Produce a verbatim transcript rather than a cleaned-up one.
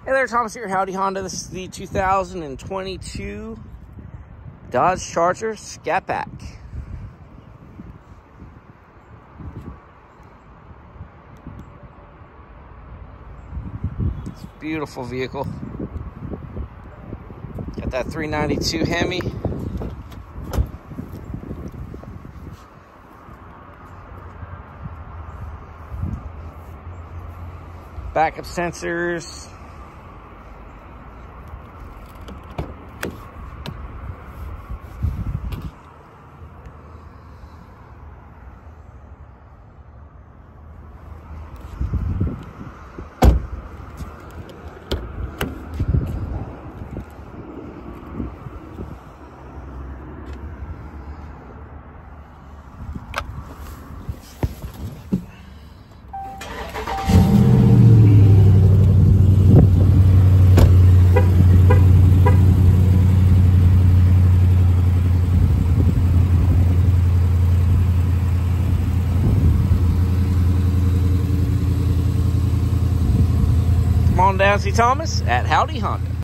Hey there, Thomas here, Howdy Honda. This is the two thousand twenty-two Dodge Charger Scat Pack. It's a beautiful vehicle. Got that three ninety-two Hemi. Backup sensors. Come on down, see Thomas at Howdy Honda.